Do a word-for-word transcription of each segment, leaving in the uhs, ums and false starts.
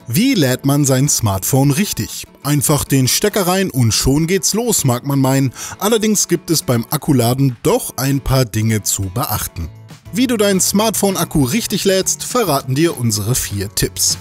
Wie lädt man sein Smartphone richtig? Einfach den Stecker rein und schon geht's los, mag man meinen. Allerdings gibt es beim Akkuladen doch ein paar Dinge zu beachten. Wie du deinen Smartphone-Akku richtig lädst, verraten dir unsere vier Tipps.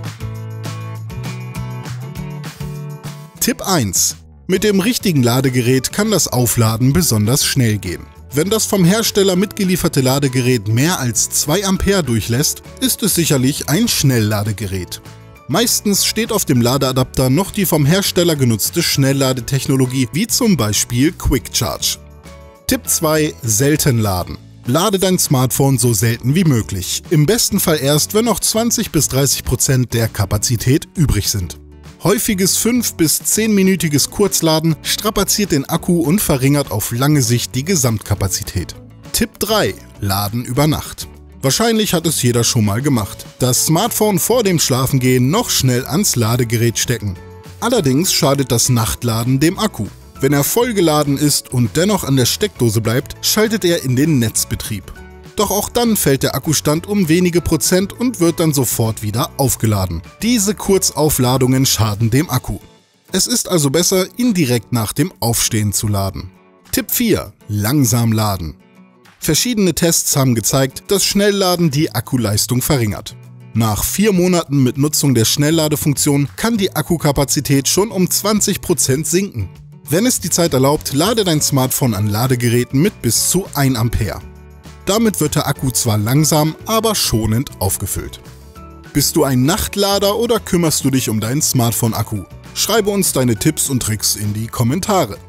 Tipp eins. Mit dem richtigen Ladegerät kann das Aufladen besonders schnell gehen. Wenn das vom Hersteller mitgelieferte Ladegerät mehr als zwei Ampere durchlässt, ist es sicherlich ein Schnellladegerät. Meistens steht auf dem Ladeadapter noch die vom Hersteller genutzte Schnellladetechnologie, wie zum Beispiel Quick Charge. Tipp zwei. Selten laden. Lade dein Smartphone so selten wie möglich. Im besten Fall erst, wenn noch zwanzig bis dreißig Prozent der Kapazität übrig sind. Häufiges fünf- bis zehnminütiges Kurzladen strapaziert den Akku und verringert auf lange Sicht die Gesamtkapazität. Tipp drei. Laden über Nacht. Wahrscheinlich hat es jeder schon mal gemacht. Das Smartphone vor dem Schlafengehen noch schnell ans Ladegerät stecken. Allerdings schadet das Nachtladen dem Akku. Wenn er vollgeladen ist und dennoch an der Steckdose bleibt, schaltet er in den Netzbetrieb. Doch auch dann fällt der Akkustand um wenige Prozent und wird dann sofort wieder aufgeladen. Diese Kurzaufladungen schaden dem Akku. Es ist also besser, ihn direkt nach dem Aufstehen zu laden. Tipp vier. Langsam laden. Verschiedene Tests haben gezeigt, dass Schnellladen die Akkuleistung verringert. Nach vier Monaten mit Nutzung der Schnellladefunktion kann die Akkukapazität schon um zwanzig Prozent sinken. Wenn es die Zeit erlaubt, lade dein Smartphone an Ladegeräten mit bis zu ein Ampere. Damit wird der Akku zwar langsam, aber schonend aufgefüllt. Bist du ein Nachtlader oder kümmerst du dich um deinen Smartphone-Akku? Schreibe uns deine Tipps und Tricks in die Kommentare.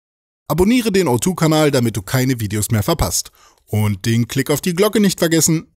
Abonniere den O zwei Kanal, damit du keine Videos mehr verpasst. Und den Klick auf die Glocke nicht vergessen.